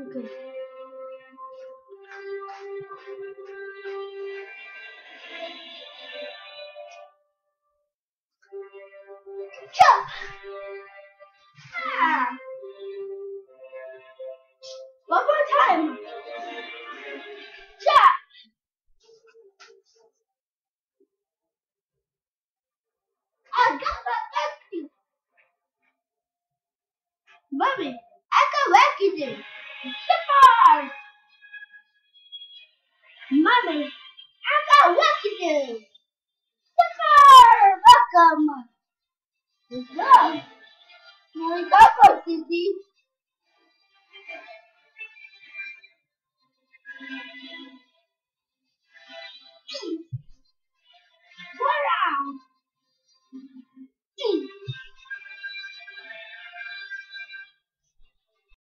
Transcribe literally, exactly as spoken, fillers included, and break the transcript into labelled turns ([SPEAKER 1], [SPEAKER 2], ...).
[SPEAKER 1] Okay. Jump! Ah. One more time. Jump! I got the vacuum. Mommy, I got vacuum.